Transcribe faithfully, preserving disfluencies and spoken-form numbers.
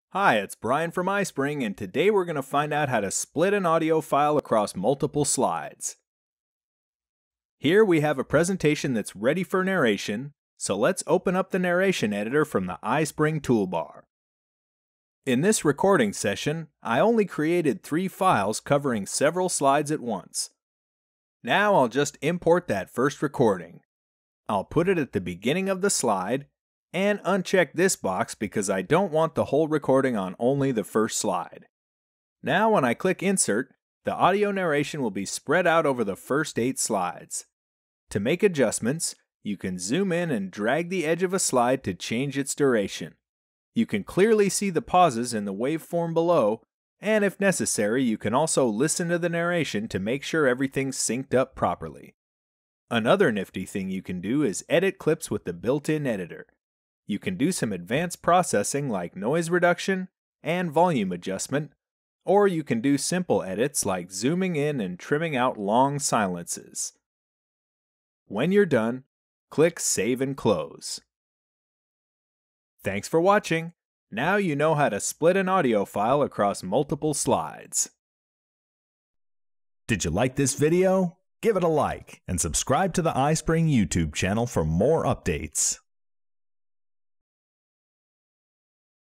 Hi, it's Brian from iSpring, and today we're going to find out how to split an audio file across multiple slides. Here we have a presentation that's ready for narration, so let's open up the Narration Editor from the iSpring toolbar. In this recording session, I only created three files covering several slides at once. Now I'll just import that first recording. I'll put it at the beginning of the slide, and uncheck this box because I don't want the whole recording on only the first slide. Now when I click Insert, the audio narration will be spread out over the first eight slides. To make adjustments, you can zoom in and drag the edge of a slide to change its duration. You can clearly see the pauses in the waveform below, and if necessary, you can also listen to the narration to make sure everything's synced up properly. Another nifty thing you can do is edit clips with the built-in editor. You can do some advanced processing like noise reduction and volume adjustment, or you can do simple edits like zooming in and trimming out long silences. When you're done, click Save and Close. Thanks for watching. Now you know how to split an audio file across multiple slides. Did you like this video? Give it a like and subscribe to the iSpring YouTube channel for more updates.